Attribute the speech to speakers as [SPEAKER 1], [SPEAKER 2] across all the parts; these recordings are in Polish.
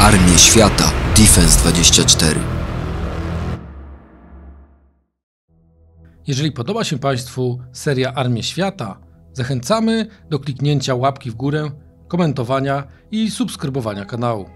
[SPEAKER 1] Armię Świata Defense 24.
[SPEAKER 2] Jeżeli podoba się Państwu seria Armię Świata, zachęcamy do kliknięcia łapki w górę, komentowania i subskrybowania kanału.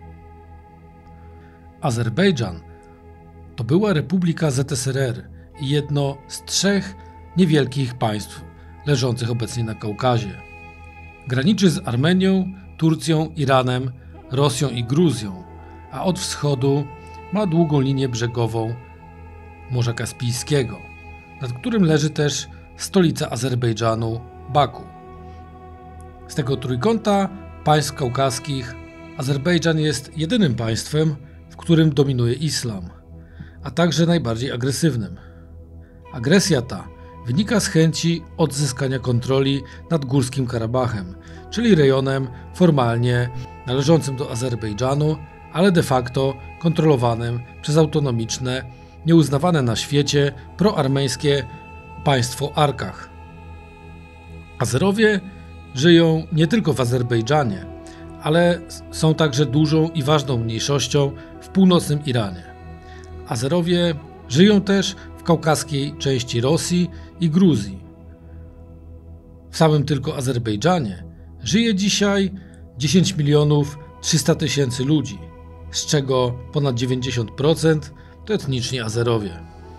[SPEAKER 2] Azerbejdżan to była republika ZSRR i jedno z 3 niewielkich państw leżących obecnie na Kaukazie. Graniczy z Armenią, Turcją, Iranem, Rosją i Gruzją, a od wschodu ma długą linię brzegową Morza Kaspijskiego, nad którym leży też stolica Azerbejdżanu, Baku. Z tego trójkąta państw kaukaskich Azerbejdżan jest jedynym państwem, w którym dominuje islam, a także najbardziej agresywnym. Agresja ta wynika z chęci odzyskania kontroli nad Górskim Karabachem, czyli rejonem formalnie należącym do Azerbejdżanu, ale de facto kontrolowanym przez autonomiczne, nieuznawane na świecie proarmeńskie państwo Arkach. Azerowie żyją nie tylko w Azerbejdżanie, ale są także dużą i ważną mniejszością w północnym Iranie. Azerowie żyją też w kaukaskiej części Rosji i Gruzji. W samym tylko Azerbejdżanie żyje dzisiaj 10 300 000 ludzi, z czego ponad 90% to etniczni Azerowie.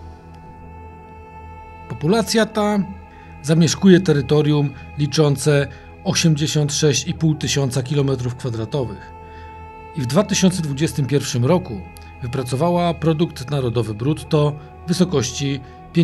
[SPEAKER 2] Populacja ta zamieszkuje terytorium liczące 86,5 tysiąca km² i w 2021 roku wypracowała produkt narodowy brutto w wysokości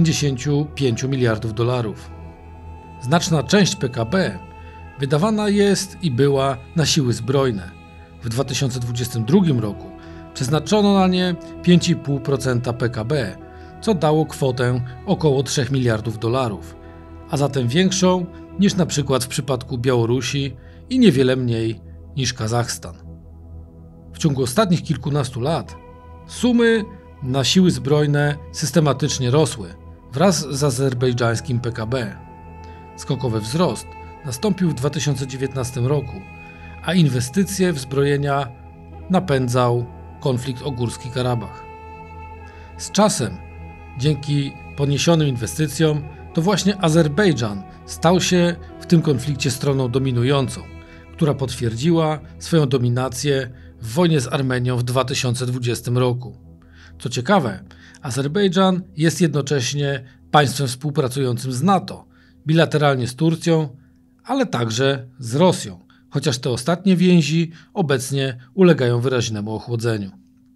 [SPEAKER 2] 55 miliardów dolarów. Znaczna część PKB wydawana jest i była na siły zbrojne. W 2022 roku przeznaczono na nie 5,5% PKB, co dało kwotę około 3 miliardów dolarów, a zatem większą niż na przykład w przypadku Białorusi i niewiele mniej niż Kazachstan. W ciągu ostatnich kilkunastu lat sumy na siły zbrojne systematycznie rosły wraz z azerbejdżańskim PKB. Skokowy wzrost nastąpił w 2019 roku, a inwestycje w zbrojenia napędzał konflikt o Górski Karabach. Z czasem, dzięki poniesionym inwestycjom, to właśnie Azerbejdżan stał się w tym konflikcie stroną dominującą, która potwierdziła swoją dominację w wojnie z Armenią w 2020 roku. Co ciekawe, Azerbejdżan jest jednocześnie państwem współpracującym z NATO, bilateralnie z Turcją, ale także z Rosją, chociaż te ostatnie więzi obecnie ulegają wyraźnemu ochłodzeniu.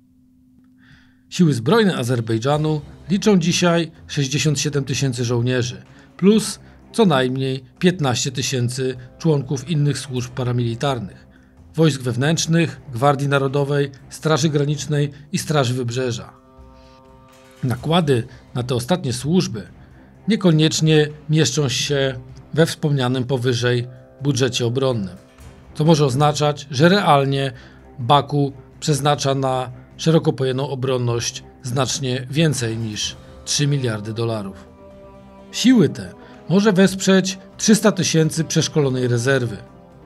[SPEAKER 2] Siły zbrojne Azerbejdżanu liczą dzisiaj 67 000 żołnierzy, plus co najmniej 15 000 członków innych służb paramilitarnych, wojsk wewnętrznych, Gwardii Narodowej, Straży Granicznej i Straży Wybrzeża. Nakłady na te ostatnie służby niekoniecznie mieszczą się we wspomnianym powyżej budżecie obronnym, co może oznaczać, że realnie Baku przeznacza na szeroko pojętą obronność znacznie więcej niż 3 miliardy dolarów. Siły te może wesprzeć 300 000 przeszkolonej rezerwy.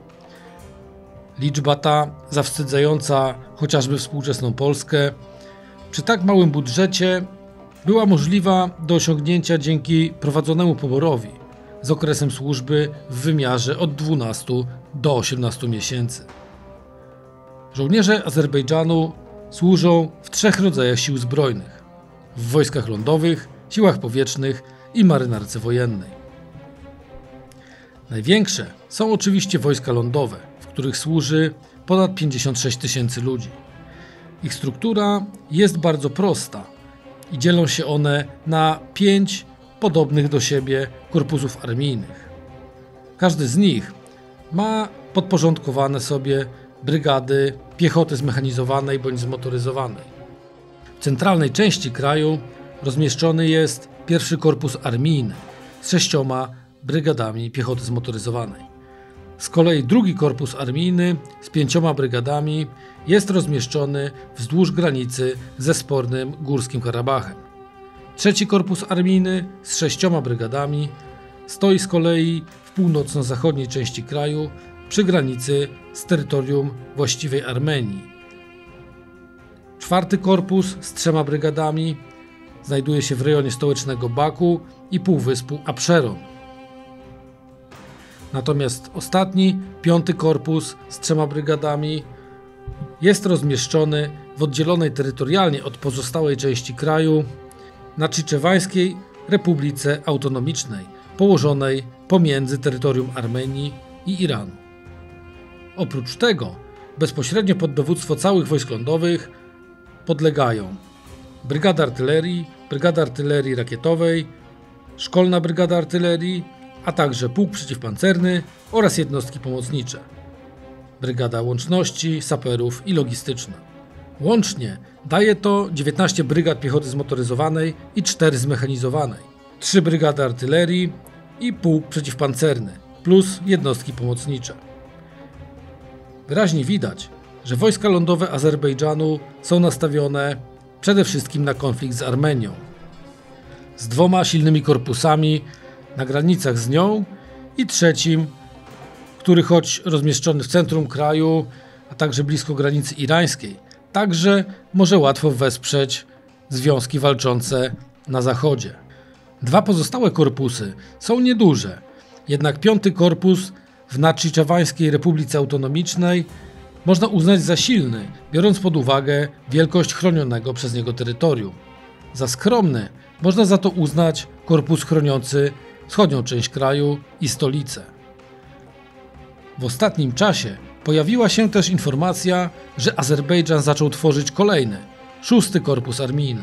[SPEAKER 2] Liczba ta, zawstydzająca chociażby współczesną Polskę, przy tak małym budżecie była możliwa do osiągnięcia dzięki prowadzonemu poborowi z okresem służby w wymiarze od 12 do 18 miesięcy. Żołnierze Azerbejdżanu służą w 3 rodzajach sił zbrojnych: w wojskach lądowych, siłach powietrznych i marynarce wojennej. Największe są oczywiście wojska lądowe, w których służy ponad 56 000 ludzi. Ich struktura jest bardzo prosta i dzielą się one na 5 podobnych do siebie korpusów armijnych. Każdy z nich ma podporządkowane sobie brygady piechoty zmechanizowanej bądź zmotoryzowanej. W centralnej części kraju rozmieszczony jest pierwszy korpus armijny z 6 brygadami piechoty zmotoryzowanej. Z kolei drugi korpus armijny z 5 brygadami jest rozmieszczony wzdłuż granicy ze spornym Górskim Karabachem. Trzeci korpus armijny z 6 brygadami stoi z kolei w północno-zachodniej części kraju przy granicy z terytorium właściwej Armenii, 4. korpus z 3 brygadami znajduje się w rejonie stołecznego Baku i półwyspu Absheron. Natomiast ostatni, 5. korpus z 3 brygadami jest rozmieszczony w oddzielonej terytorialnie od pozostałej części kraju Nachiczewańskiej Republice Autonomicznej, położonej pomiędzy terytorium Armenii i Iranu. Oprócz tego bezpośrednio pod dowództwo całych wojsk lądowych podlegają Brygada Artylerii Rakietowej, Szkolna Brygada Artylerii, a także pułk przeciwpancerny oraz jednostki pomocnicze, Brygada Łączności, Saperów i Logistyczna. Łącznie daje to 19 brygad piechoty zmotoryzowanej i 4 zmechanizowanej, 3 brygady artylerii i pułk przeciwpancerny, plus jednostki pomocnicze. Wyraźnie widać, że wojska lądowe Azerbejdżanu są nastawione przede wszystkim na konflikt z Armenią, z 2 silnymi korpusami na granicach z nią i 3, który choć rozmieszczony w centrum kraju, a także blisko granicy irańskiej, także może łatwo wesprzeć związki walczące na zachodzie. 2 pozostałe korpusy są nieduże, jednak 5. korpus w Nachiczewańskiej Republice Autonomicznej można uznać za silny, biorąc pod uwagę wielkość chronionego przez niego terytorium. Za skromny można za to uznać korpus chroniący wschodnią część kraju i stolicę. W ostatnim czasie pojawiła się też informacja, że Azerbejdżan zaczął tworzyć kolejny, 6. korpus armijny.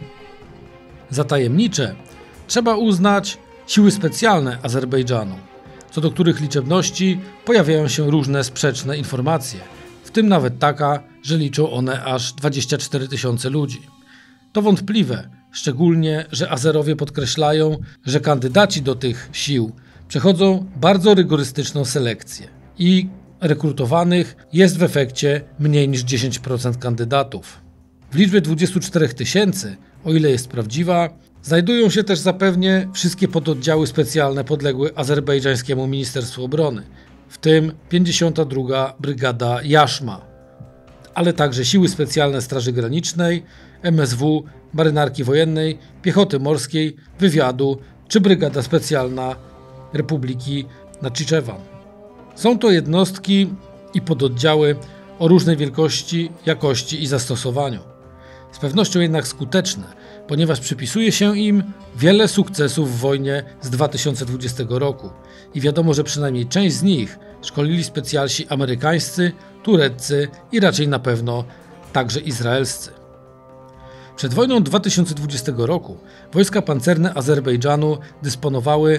[SPEAKER 2] Za tajemnicze trzeba uznać siły specjalne Azerbejdżanu, co do których liczebności pojawiają się różne sprzeczne informacje, w tym nawet taka, że liczą one aż 24 000 ludzi. To wątpliwe, szczególnie, że Azerowie podkreślają, że kandydaci do tych sił przechodzą bardzo rygorystyczną selekcję i rekrutowanych jest w efekcie mniej niż 10% kandydatów. W liczbie 24 000, o ile jest prawdziwa, znajdują się też zapewne wszystkie pododdziały specjalne podległe azerbejdżańskiemu Ministerstwu Obrony, w tym 52. Brygada Jaszma, ale także siły specjalne Straży Granicznej, MSW, Marynarki Wojennej, Piechoty Morskiej, Wywiadu czy Brygada Specjalna Republiki Nachiczewan. Są to jednostki i pododdziały o różnej wielkości, jakości i zastosowaniu. Z pewnością jednak skuteczne, ponieważ przypisuje się im wiele sukcesów w wojnie z 2020 roku i wiadomo, że przynajmniej część z nich szkolili specjalsi amerykańscy, tureccy i raczej na pewno także izraelscy. Przed wojną 2020 roku wojska pancerne Azerbejdżanu dysponowały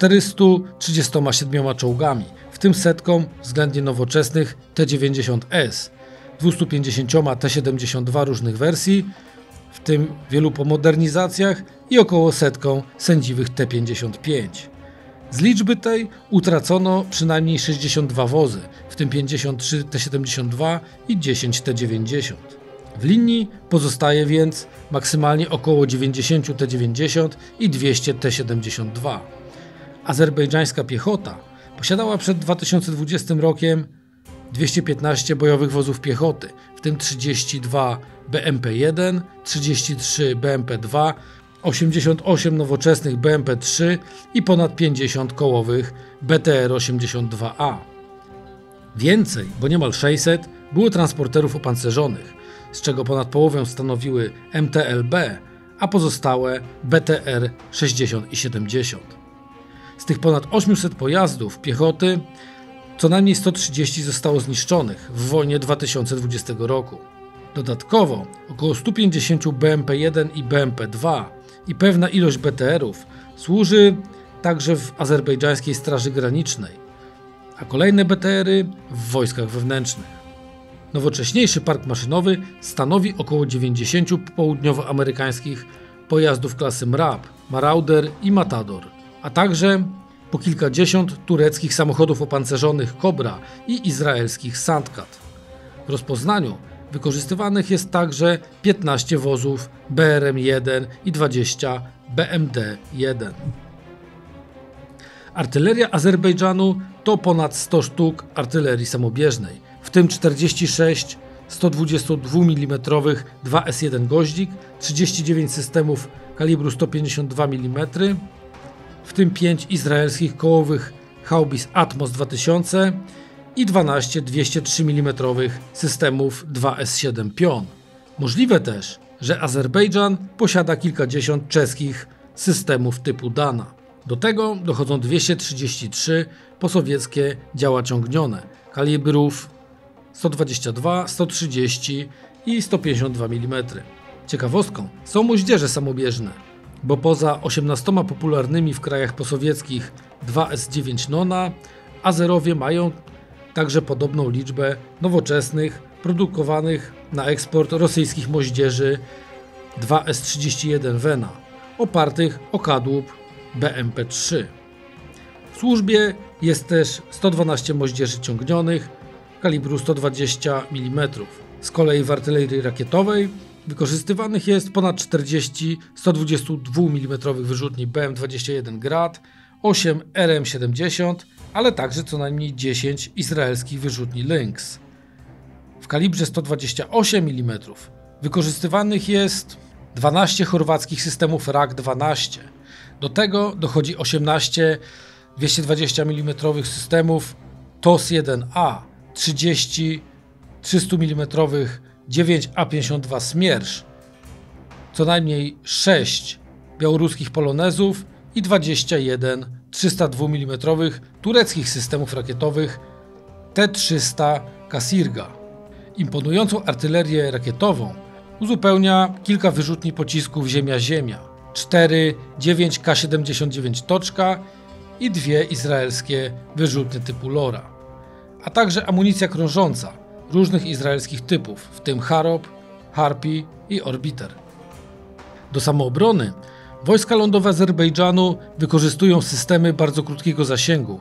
[SPEAKER 2] 437 czołgami, w tym setką względnie nowoczesnych T-90S, 250 T-72 różnych wersji, w tym wielu po modernizacjach i około setką sędziwych T-55. Z liczby tej utracono przynajmniej 62 wozy, w tym 53 T-72 i 10 T-90. W linii pozostaje więc maksymalnie około 90 T-90 i 200 T-72. Azerbejdżańska piechota posiadała przed 2020 rokiem 215 bojowych wozów piechoty, w tym 32 BMP-1, 33 BMP-2, 88 nowoczesnych BMP-3 i ponad 50 kołowych BTR-82A. Więcej, bo niemal 600, było transporterów opancerzonych, z czego ponad połowę stanowiły MTLB, a pozostałe BTR-60 i 70. Z tych ponad 800 pojazdów piechoty co najmniej 130 zostało zniszczonych w wojnie 2020 roku. Dodatkowo około 150 BMP-1 i BMP-2 i pewna ilość BTR-ów służy także w azerbejdżańskiej Straży Granicznej, a kolejne BTR-y w wojskach wewnętrznych. Nowocześniejszy park maszynowy stanowi około 90 południowoamerykańskich pojazdów klasy MRAP, Marauder i Matador, a także po kilkadziesiąt tureckich samochodów opancerzonych Kobra i izraelskich Sandkat. W rozpoznaniu wykorzystywanych jest także 15 wozów BRM-1 i 20 BMD-1. Artyleria Azerbejdżanu to ponad 100 sztuk artylerii samobieżnej, w tym 46 122 mm 2S1 Goździk, 39 systemów kalibru 152 mm, w tym 5 izraelskich kołowych Haubitz Atmos 2000 i 12 203 mm systemów 2S7 Pion. Możliwe też, że Azerbejdżan posiada kilkadziesiąt czeskich systemów typu Dana. Do tego dochodzą 233 posowieckie działa ciągnione kalibrów 122, 130 i 152 mm. Ciekawostką są moździerze samobieżne, bo poza 18 popularnymi w krajach posowieckich 2S9 Nona, Azerowie mają także podobną liczbę nowoczesnych, produkowanych na eksport rosyjskich moździerzy 2S31 Vena, opartych o kadłub BMP-3. W służbie jest też 112 moździerzy ciągnionych kalibru 120 mm. Z kolei w artylerii rakietowej wykorzystywanych jest ponad 40 122 mm wyrzutni BM-21 Grad, 8 RM-70, ale także co najmniej 10 izraelskich wyrzutni Lynx. W kalibrze 128 mm wykorzystywanych jest 12 chorwackich systemów RAK-12. Do tego dochodzi 18 220 mm systemów TOS-1A, 30 300 mm 9A52 Smiersz, co najmniej 6 białoruskich polonezów i 21 302 mm tureckich systemów rakietowych T-300 Kasirga. Imponującą artylerię rakietową uzupełnia kilka wyrzutni pocisków Ziemia-Ziemia, 4 9K79 Toczka i 2 izraelskie wyrzutnie typu Lora, a także amunicja krążąca różnych izraelskich typów, w tym Harop, Harpy i Orbiter. Do samoobrony wojska lądowe Azerbejdżanu wykorzystują systemy bardzo krótkiego zasięgu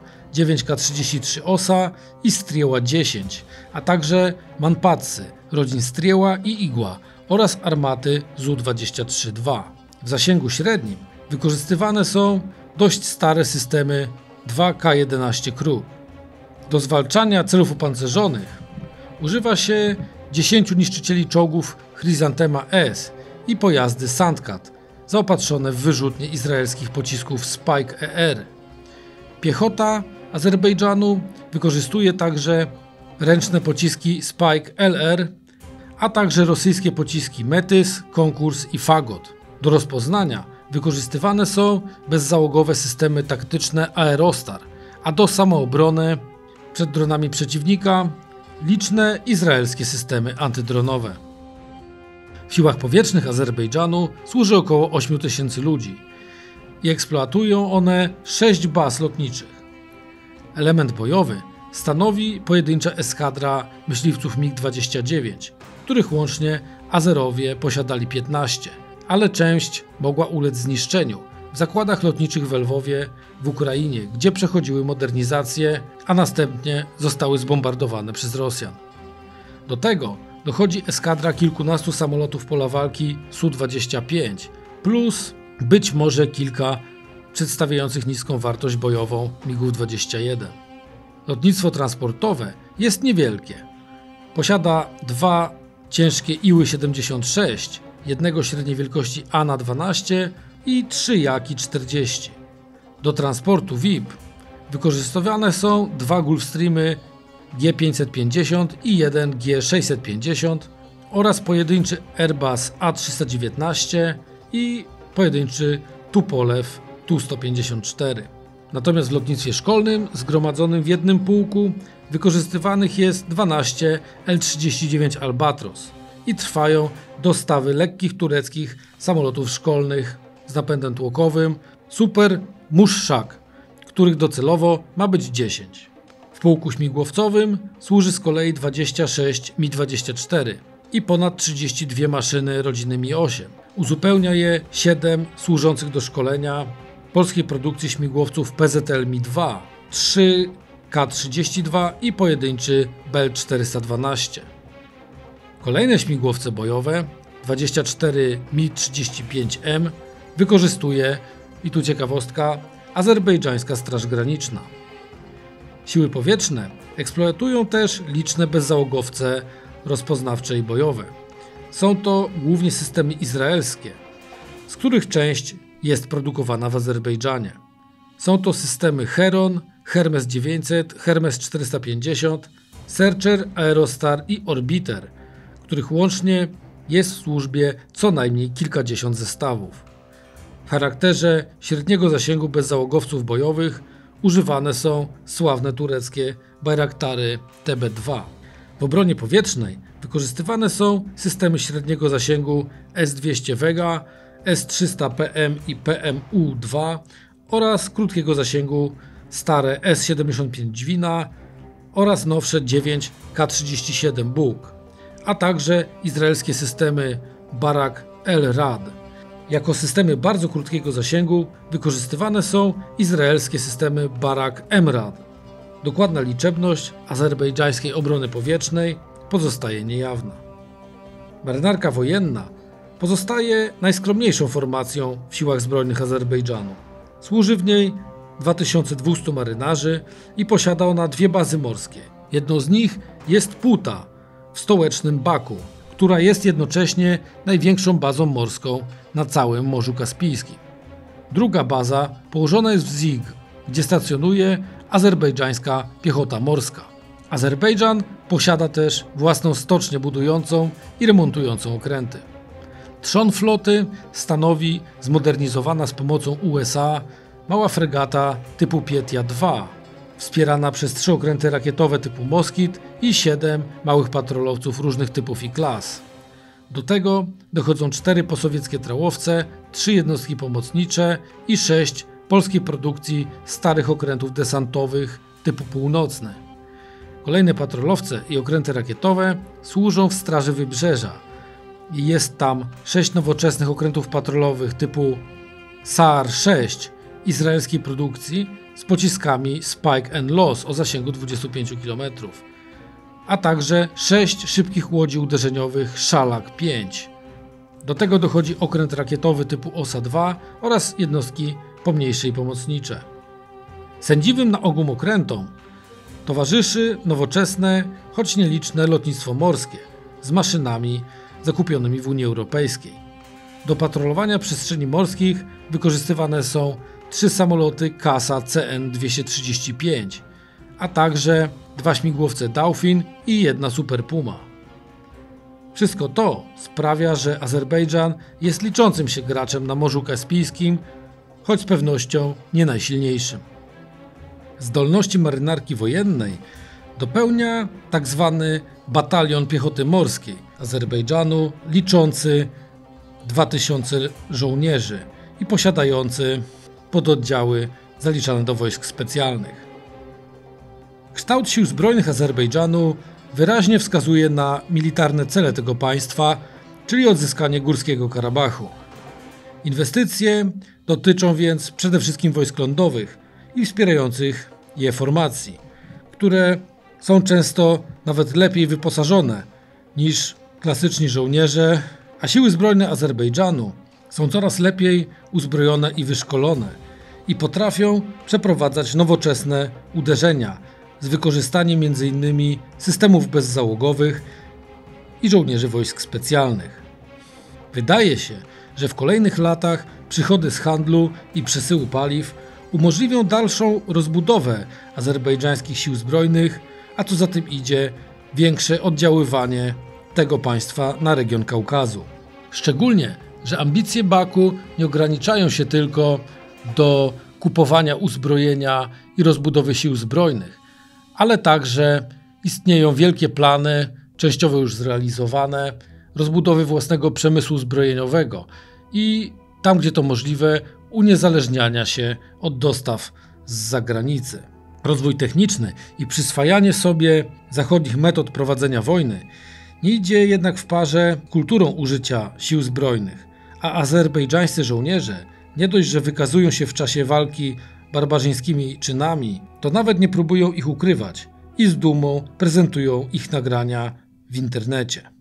[SPEAKER 2] 9K33 OSA i Strieła 10, a także Manpadsy rodzin Strieła i Igła oraz armaty Zu-23-2. W zasięgu średnim wykorzystywane są dość stare systemy 2K11 Kru. Do zwalczania celów opancerzonych używa się 10 niszczycieli czołgów Chryzantema S i pojazdy Sandkat zaopatrzone w wyrzutnie izraelskich pocisków Spike ER. Piechota Azerbejdżanu wykorzystuje także ręczne pociski Spike LR, a także rosyjskie pociski Metys, Konkurs i Fagot. Do rozpoznania wykorzystywane są bezzałogowe systemy taktyczne Aerostar, a do samoobrony przed dronami przeciwnika liczne izraelskie systemy antydronowe. W siłach powietrznych Azerbejdżanu służy około 8000 ludzi i eksploatują one 6 baz lotniczych. Element bojowy stanowi pojedyncza eskadra myśliwców MiG-29, których łącznie Azerowie posiadali 15, ale część mogła ulec zniszczeniu w zakładach lotniczych w Lwowie w Ukrainie, gdzie przechodziły modernizację, a następnie zostały zbombardowane przez Rosjan. Do tego dochodzi eskadra kilkunastu samolotów pola walki Su-25 plus być może kilka przedstawiających niską wartość bojową MiG-21. Lotnictwo transportowe jest niewielkie. Posiada 2 ciężkie Iły-76, jednego średniej wielkości AN-12 i 3 Jaki-40. Do transportu VIP wykorzystywane są 2 Gulfstreamy G550 i 1 G650 oraz pojedynczy Airbus A319 i pojedynczy Tupolew Tu-154. Natomiast w lotnictwie szkolnym zgromadzonym w jednym pułku wykorzystywanych jest 12 L-39 Albatros i trwają dostawy lekkich tureckich samolotów szkolnych z napędem tłokowym Super Mushak, których docelowo ma być 10. W pułku śmigłowcowym służy z kolei 26 Mi-24 i ponad 32 maszyny rodziny Mi-8. Uzupełnia je 7 służących do szkolenia polskiej produkcji śmigłowców PZL Mi-2, 3 K-32 i pojedynczy Bell 412. Kolejne śmigłowce bojowe 24 Mi-35M wykorzystuje, i tu ciekawostka, azerbejdżańska Straż Graniczna. Siły powietrzne eksploatują też liczne bezzałogowce rozpoznawcze i bojowe. Są to głównie systemy izraelskie, z których część jest produkowana w Azerbejdżanie. Są to systemy Heron, Hermes 900, Hermes 450, Searcher, Aerostar i Orbiter, których łącznie jest w służbie co najmniej kilkadziesiąt zestawów. W charakterze średniego zasięgu bezzałogowców bojowych używane są sławne tureckie Bayraktary TB2. W obronie powietrznej wykorzystywane są systemy średniego zasięgu S-200 Vega, S-300 PM i PMU-2 oraz krótkiego zasięgu stare S-75 Dźwina oraz nowsze 9 K-37 Buk, a także izraelskie systemy Barak El-Rad. Jako systemy bardzo krótkiego zasięgu wykorzystywane są izraelskie systemy Barak Emrad. Dokładna liczebność azerbejdżańskiej obrony powietrznej pozostaje niejawna. Marynarka wojenna pozostaje najskromniejszą formacją w siłach zbrojnych Azerbejdżanu. Służy w niej 2200 marynarzy i posiada ona dwie bazy morskie. Jedną z nich jest Puta w stołecznym Baku, która jest jednocześnie największą bazą morską na całym Morzu Kaspijskim. Druga baza położona jest w Zig, gdzie stacjonuje azerbejdżańska piechota morska. Azerbejdżan posiada też własną stocznię budującą i remontującą okręty. Trzon floty stanowi zmodernizowana z pomocą USA mała fregata typu Pietia II, wspierana przez 3 okręty rakietowe typu Moskit i 7 małych patrolowców różnych typów i klas. Do tego dochodzą 4 posowieckie trałowce, 3 jednostki pomocnicze i 6 polskiej produkcji starych okrętów desantowych typu północne. Kolejne patrolowce i okręty rakietowe służą w Straży Wybrzeża i jest tam 6 nowoczesnych okrętów patrolowych typu SAR-6 izraelskiej produkcji z pociskami Spike & Loss o zasięgu 25 km, a także 6 szybkich łodzi uderzeniowych Szalak 5. Do tego dochodzi okręt rakietowy typu OSA-2 oraz jednostki pomniejsze i pomocnicze. Sędziwym na ogół okrętom towarzyszy nowoczesne, choć nieliczne lotnictwo morskie z maszynami zakupionymi w Unii Europejskiej. Do patrolowania przestrzeni morskich wykorzystywane są 3 samoloty CASA CN-235, a także 2 śmigłowce Dauphin i 1 Super Puma. Wszystko to sprawia, że Azerbejdżan jest liczącym się graczem na Morzu Kaspijskim, choć z pewnością nie najsilniejszym. Zdolności marynarki wojennej dopełnia tzw. Batalion Piechoty Morskiej Azerbejdżanu, liczący 2000 żołnierzy i posiadający pododdziały zaliczane do wojsk specjalnych. Kształt sił zbrojnych Azerbejdżanu wyraźnie wskazuje na militarne cele tego państwa, czyli odzyskanie Górskiego Karabachu. Inwestycje dotyczą więc przede wszystkim wojsk lądowych i wspierających je formacji, które są często nawet lepiej wyposażone niż klasyczni żołnierze, a siły zbrojne Azerbejdżanu są coraz lepiej uzbrojone i wyszkolone i potrafią przeprowadzać nowoczesne uderzenia z wykorzystaniem m.in. systemów bezzałogowych i żołnierzy wojsk specjalnych. Wydaje się, że w kolejnych latach przychody z handlu i przesyłu paliw umożliwią dalszą rozbudowę azerbejdżańskich sił zbrojnych, a co za tym idzie większe oddziaływanie tego państwa na region Kaukazu. Szczególnie, że ambicje Baku nie ograniczają się tylko do kupowania uzbrojenia i rozbudowy sił zbrojnych, ale także istnieją wielkie plany, częściowo już zrealizowane, rozbudowy własnego przemysłu zbrojeniowego i tam, gdzie to możliwe, uniezależniania się od dostaw z zagranicy. Rozwój techniczny i przyswajanie sobie zachodnich metod prowadzenia wojny nie idzie jednak w parze z kulturą użycia sił zbrojnych, a azerbejdżańscy żołnierze nie dość, że wykazują się w czasie walki barbarzyńskimi czynami, to nawet nie próbują ich ukrywać i z dumą prezentują ich nagrania w internecie.